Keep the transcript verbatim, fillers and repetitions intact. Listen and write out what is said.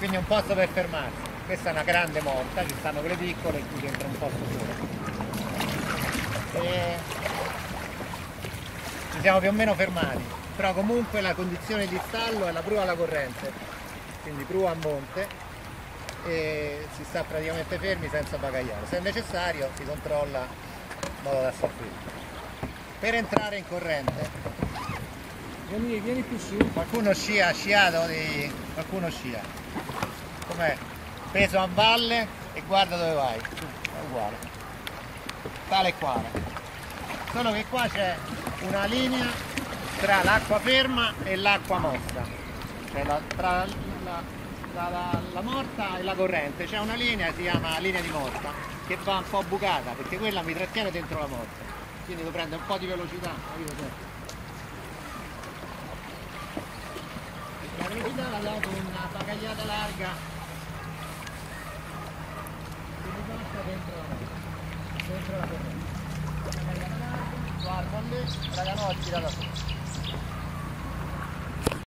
quindi un posto per fermarsi. Questa è una grande morta, ci stanno quelle piccole e qui dentro un posto solo. E ci siamo più o meno fermati, però comunque la condizione di stallo è la prua alla corrente, quindi prua a monte, e si sta praticamente fermi senza bagagliare. Se è necessario si controlla in modo da soffrire. Per entrare in corrente, Vieni, vieni più su. qualcuno scia, ha sciato, di... qualcuno scia. Com'è? Peso a valle e guarda dove vai, è uguale, tale e quale. Solo che qua c'è una linea tra l'acqua ferma e l'acqua mossa, cioè la, tra, la, tra la, la morta e la corrente c'è una linea che si chiama linea di morta, che va un po' bucata, perché quella mi trattiene dentro la morta, quindi devo prendere un po' di velocità, capito te? La velocità la do con una bagagliata larga che mi passa dentro la morta, dentro la corrente. Bagagliata larga, guardo lì, raga no, ho girato a sotto.